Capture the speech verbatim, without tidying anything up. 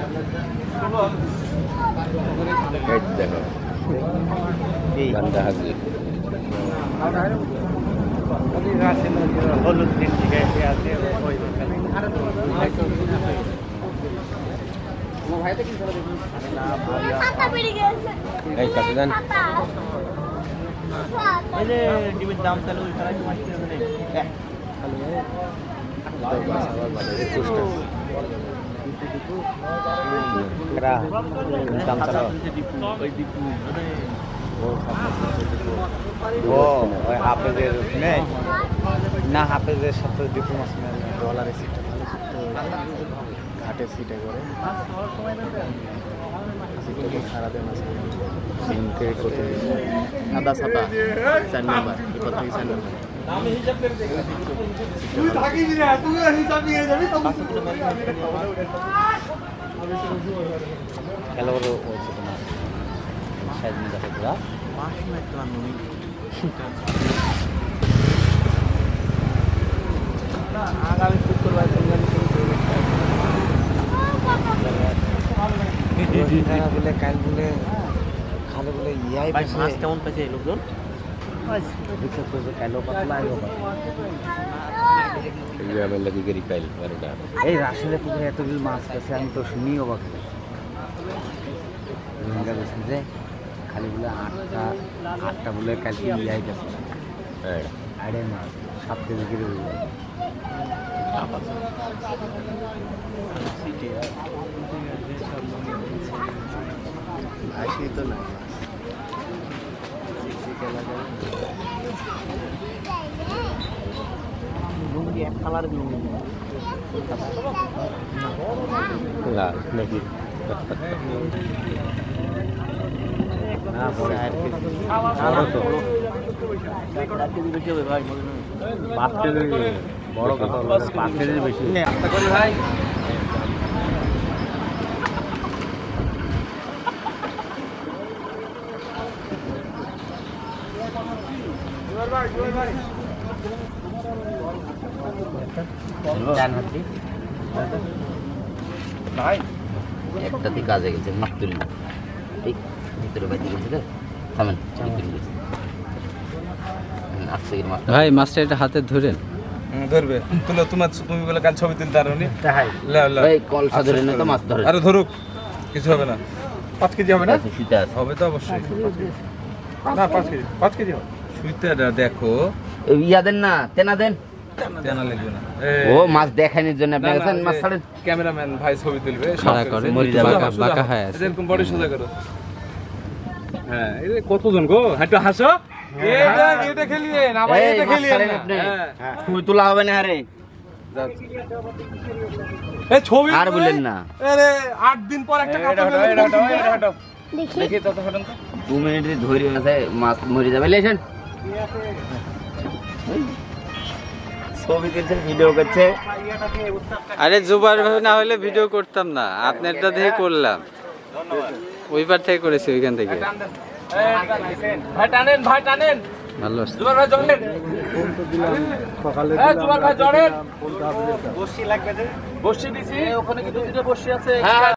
দেখো গান্দা হাজির হলুদ তিন দিকে আছে এই কাছে দেন এই যে ডিমের দাম তাহলে ওই খারাপ মাছ কিনে নেই হাফেজের না হাফেজের সাথে ডিপো মাছ ডলারের সিটটা ভালো ঘাটের সিটে করে সারাদে মাছ সিমকে করতে সাদা সাদা চার নাম্বার এরপর থেকে চার নাম্বার খেলা বড় হয়েছে তোমার সাইজ নিয়ে যাবে তোরা পাঁচ মিনিট রান্নুনি আগামী শুক্রবার বলে কাল বলে খালে বলে ইয়াই মাছ কেমন পেয়েছে লোকজন এই রাসেলে পুকুরে এতগুলো মাছ আছে আমি তো শুনি অবাক যে খালি বলে আটটা আটটা বলে কালকে ইয়াই গেছে আড়ে মাছ সাত কেজি কিলো আসি তো না এক কালার নাকি না পরে আর কি পাঁচ কেজি বড় কথা পাঁচ কেজির বেশি আস্তে করি ভাই একটাতে কাজে গেছে মাছ তুলি ঠিক ভিতরে বাইতে গেছে তো থামেন ভাই মাছটা এটা হাতে ধরেন ধরবে তুলো তোমার তুমি বলে কাল ছবি তুলতে পারোনি ভাই কলসা ধরে না তো মাছ ধরে আরে ধরুক কিছু হবে না পাঁচ কেজি হবে না হবে তো অবশ্যই না পাঁচ কেজি পাঁচ কেজি হবে সুইটাটা দেখো ইয়া দেন না তেনা দেন তেনা লাগবে না ও মাছ দেখানোর জন্য আপনি গেছেন মাছ ছাড়েন ক্যামেরাম্যান ভাই ছবি তুলবে খাড়া করে মরি যাবে বাঁকা হয় আছে এরকম বডি সোজা করো হ্যাঁ এই কতজন গো একটু হাসো এটা এটা খেলিয়ে না ভাই এটা খেলিয়ে হ্যাঁ ছবি তোলা হবে না আরে এই ছবি আর বলেন না আরে আট দিন পর একটা কথা বলে দেখি দেখি তো তো হটন তো দু মিনিটে ধরে আছে মাছ মরি যাবে লেছেন ছবি তুলছে ভিডিও করছে আরে জুবার ভাবে না হলে ভিডিও করতাম না আপনারটা দেখে করলাম ওইবার থেকে করেছি ওইখান থেকে ভাই টানেন ভাই টানেন ভালো জুবার ভাই জড়েন সকালে এই জুবার ভাই জড়েন বসি লাগবে যে বসি দিছি ওখানে কি দুটো বসি আছে